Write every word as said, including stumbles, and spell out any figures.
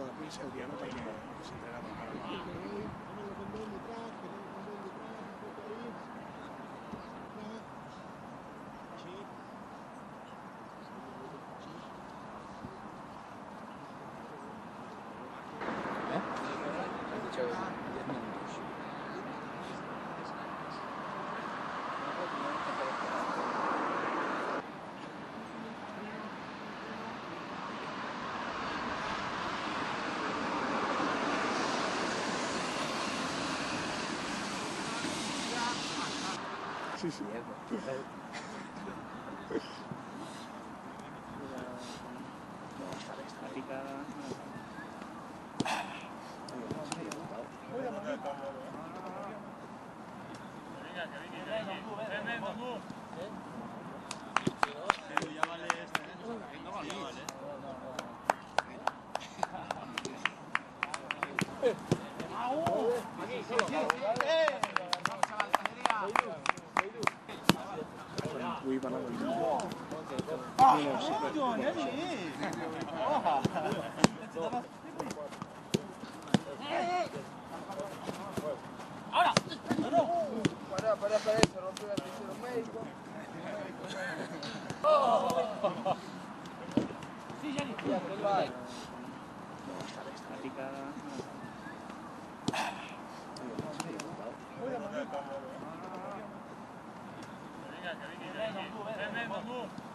tota la premsa el dia no perquè s'entrenava encara. Sí, sí. Vull parlar de mi. Ah, no, neni! ¡Ahora! ¡No, no! Pará, pará, pará, se rompió la tercera médico. Sí, Jenny. Ya, que va. Estática. Venga, que viene, ven, ven, ven, ven.